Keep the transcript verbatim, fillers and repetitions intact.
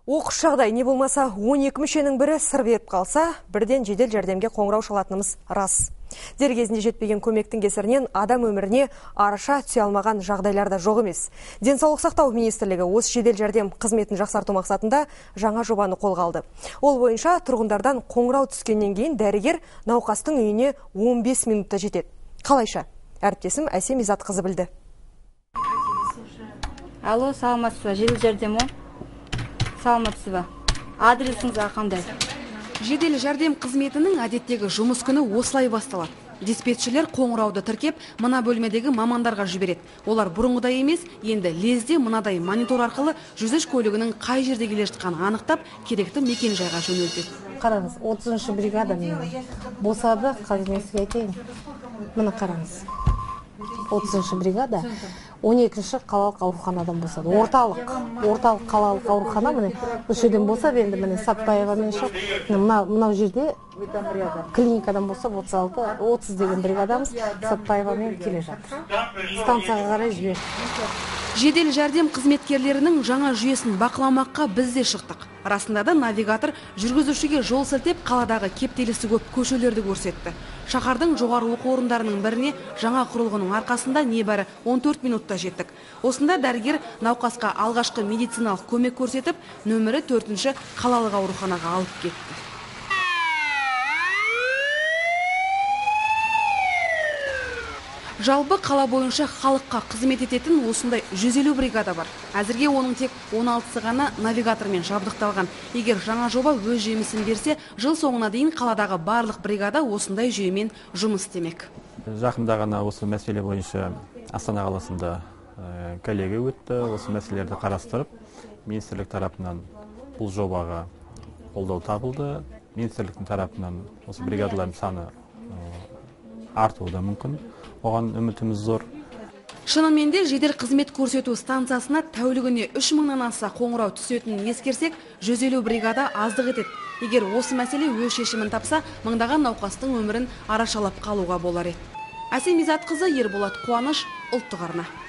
Оқыс жағдай не болмаса он екі мүшенің бірі сыр беріп қалса, бірден жедел жәрдемге қоңырау шалатынымыз рас. Дер кезінде жетпеген көмектің кесірінен адам өміріне араша түсе алмаған жағдайлар да жоқ емес. Денсаулық сақтау министрлігі осы жедел жәрдем қызметін жақсарту мақсатында жаңа жобаны қолға алды. Ол бойынша тұрғындардан қоңырау түскеннен кейін дәрігер науқастың үйіне он бес минутта жетеді. Қалайша? Әріптесім Әсем Изатқызы білді. Алло, саламатсыз ба? Жедел жәрдем о? Саламатсыз ба? Адресіңіз қандай? Жедел жәрдем қызметінің әдеттегі жұмыс күні осылай басталады. Диспетчерлер қоңырауды тіркеп, мына бөлмедегі мамандарға жібереді. Олар бұрынғыдай емес, енді лезде мынадай монитор арқылы жүз үш көлігінің қай жерде келе жатқанын анықтап, керекті мекен жайға жөнелтеді. Қараңыз, отызыншы бригада босады, қазір мен сізге айтайын. Мына қараңыз. отызыншы бригада он екінші қалалық ауруханадан босады. Орталық, орталық қалалық аурухана міне бұл жерден босап, енді міне Сатпаевамен шығып, мынау жерде клиникадан босап отыз алты, отыз деген бригадамыз Сатпаевамен келе жатыр. Станцияға қарай жіберді. Жедел жәрдем қызметкерлерінің жаңа жүйесін бақыламаққа біз де шықтық. Расында да навигатор жүргізушіге жол сілтеп қаладағы кептелісі көп көшелерді көрсетті. Шаһардың жоғары оқу орындарының біріне жаңа құрылғының арқасында небәрі он төрт минутта жеттік. Осында дәрігер науқасқа алғашқы медициналық көмек көрсетіп, нөмірі төртінші қалалық ауруханаға алып кетті. Жалпы қала бойынша халыққа қызмет ететін осындай жүз елу бригада бар. Әзірге оның тек он алтысы ғана навигатормен жабдықталған. Егер жаңа жоба өз жемісін берсе, жыл соңына дейін қаладағы барлық бригада осындай жүйемен жұмыс істемек. Жақында ғана осы мәселе бойынша Астана қаласында коллега өтті. Осы мәселелерді қарастырып, министрлік тарапынан бұл жобаға қолдау табылды. Министрліктің тарапынан осы бригадалардың саны артуы да мүмкін. Оған үмітіміз зор. Шынымен де жедел қызмет көрсету станциясына тәулігіне үш мыңнан аса қоңырау түсетінін ескерсек, жүз елу бригада аздық етеді. Егер осы мәселе өз шешімін тапса, мыңдаған науқастың өмірін арашалап қалуға болар еді. Әсем Изатқызы, Ерболат Қуаныш, ұлттық арна.